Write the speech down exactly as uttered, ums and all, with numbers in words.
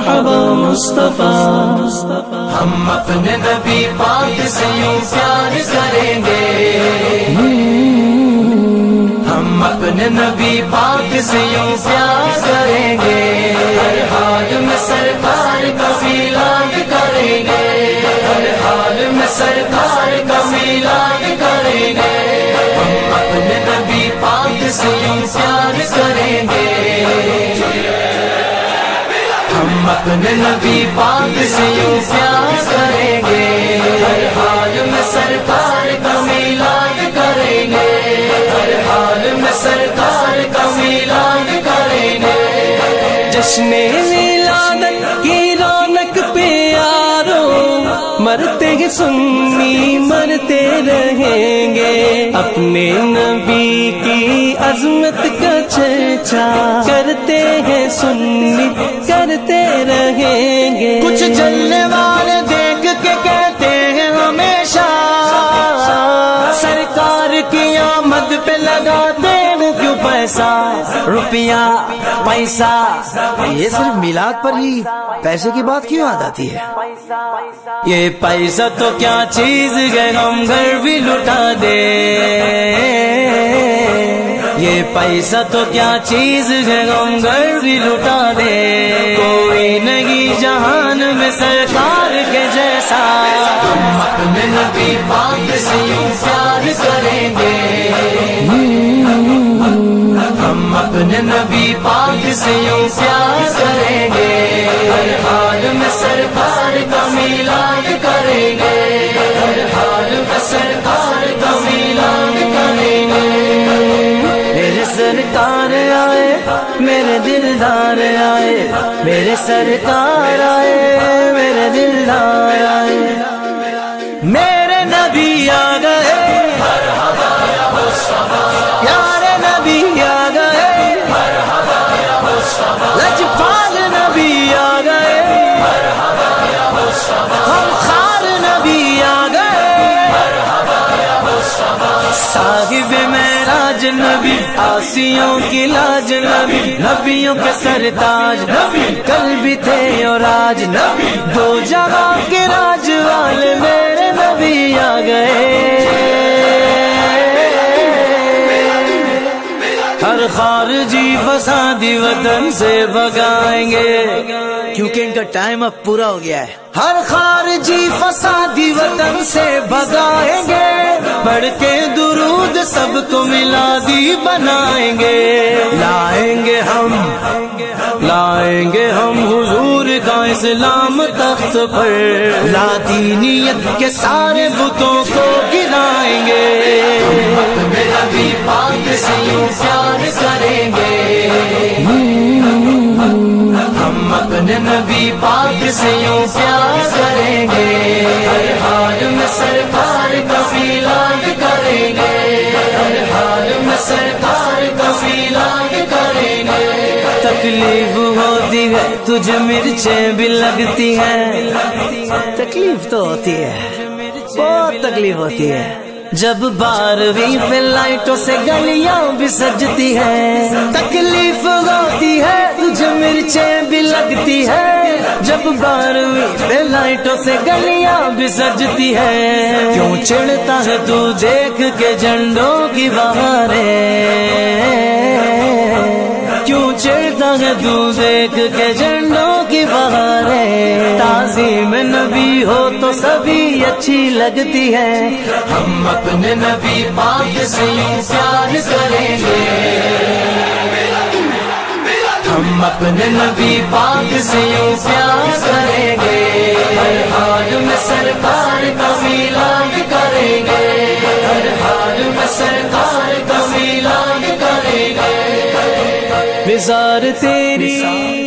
مرحبا مصطفیٰ. ہم اپنے نبی پاک سے یوں پیار کریں گے، ہم اپنے نبی پاک سے یوں پیار کریں گے، ہر حال میں سرکار کا میلاد کریں گے، ہر حال میں سرکار کا میلاد کریں گے. ہم اپنے نبی پاک سے یوں پیار کریں گے، ہم اپنے نبی پاک سے یوں پیار کریں گے، ہر حال میں سرکار کا میلاد کریں گے، ہر حال میں سرکار کا میلاد کریں گے. جشن ولادت کی رونق پہ یارو، مرتے ہیں سنی مرتے رہیں گے، اپنے نبی کی عظمت کا چرچا کرتے ہیں سنی کرتے رہیں گے. کچھ جلنے والے دیکھ کے کہتے ہیں ہمیشہ سرکار کی آمد پہ لگاتے ہیں کیوں پیسہ روپیہ پیسہ. یہ صرف میلاد پر ہی پیسے کی بات کیوں یاد آتی ہے؟ یہ پیسہ تو کیا چیز ہے ہم گھر بھی لٹا دے، یہ پیسہ تو کیا چیز ہے ہم گھر بھی لٹا دے، کوئی نہیں جہان میں سرکار کے جیسا. ہم اپنے نبی پاک سے یوں پیار کریں گے، ہم اپنے نبی پاک سے یوں پیار کریں گے، ہر حال میں سرکار کا میلاد کریں گے، ہر حال میں سرکار کا میلاد کریں گے. میرے سرکار آئے میرے دلدار آئے، میرے سرکار آئے میرے دلدار آئے، میرے نبی آ گئے پیارے نبی آ گئے، لجپال نبی آ گئے، ہم خار نبی آ گئے، صاحب معراج نبی آسیوں کی لاج نبی، نبیوں کے سرتاج نبی کل بھی تھے اور آج نبی، دو جہاں کے راج والے میرے نبی آ گئے. ہر خارجی فسادی وطن سے بھگائیں گے کیونکہ ان کا ٹائم اب پورا ہو گیا ہے. ہر خارجی فسادی وطن سے بھگائیں گے، بڑھ کے درود سب کو میلادی بنائیں گے، لائیں گے ہم لائیں گے ہم حضور کا اسلام تخت پر، لاطینیت کے سارے بتوں کو گرائیں گے. اپنے نبی پاک سے یوں پیار کریں گے، ہم اپنے نبی پاک سے یوں پیار کریں گے، ہر حال میں سرکار کا میلاد کریں گے، ہر حال میں سرکار کا میلاد کریں گے. تکلیف ہوتی ہے تجھے مرچیں بھی لگتی ہیں، تکلیف تو ہوتی ہے بہت تکلیف ہوتی ہے، جب بارہویں پہ لائٹوں سے گلیاں بھی سجتی ہیں، تکلیف ہوتی ہے تجھے مرچیں بھی لگتی ہے، جب بارہویں پہ لائٹوں سے گلیاں بھی سجتی ہیں، کیوں چڑھتا ہے تو دیکھ کے جھنڈوں کی بہاریں، کیوں چڑھتا ہے تو دیکھ کے جھنڈوں کی بہاریں، تعظیم نبی ہو تو سبھی اچھی لگتی ہے. ہم اپنے نبی پاک سے یوں پیار کریں گے، ہم اپنے نبی پاک سے یوں پیار کریں گے، ہر حال میں سرکار کا میلاد کریں گے، ہر حال میں سرکار کا میلاد کریں گے. وزار تیری